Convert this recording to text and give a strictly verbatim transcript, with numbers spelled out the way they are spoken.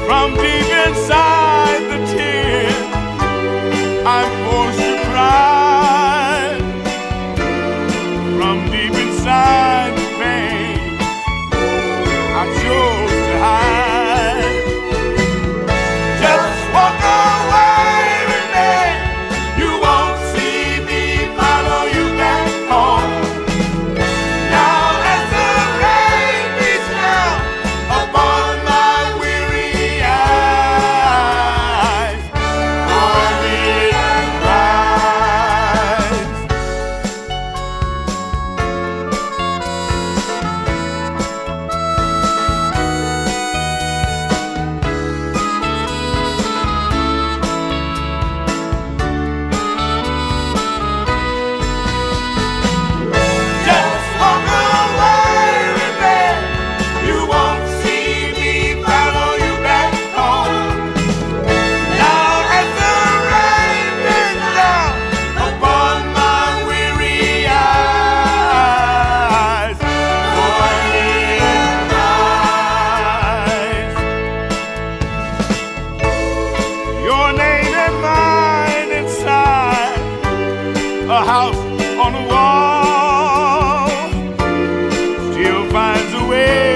From deep inside the tears I'm forced to cry. From deep inside the pain I chose to hide. Just walk away with me. You won't see me follow you back home. Now as the rain beats down upon my weary eyes, for me it cries. Just walk away with me. You won't see me follow you back home. Now as the rain beats down upon my weary eyes, for me it cries. Your name and mine inside a house on a wall still finds a way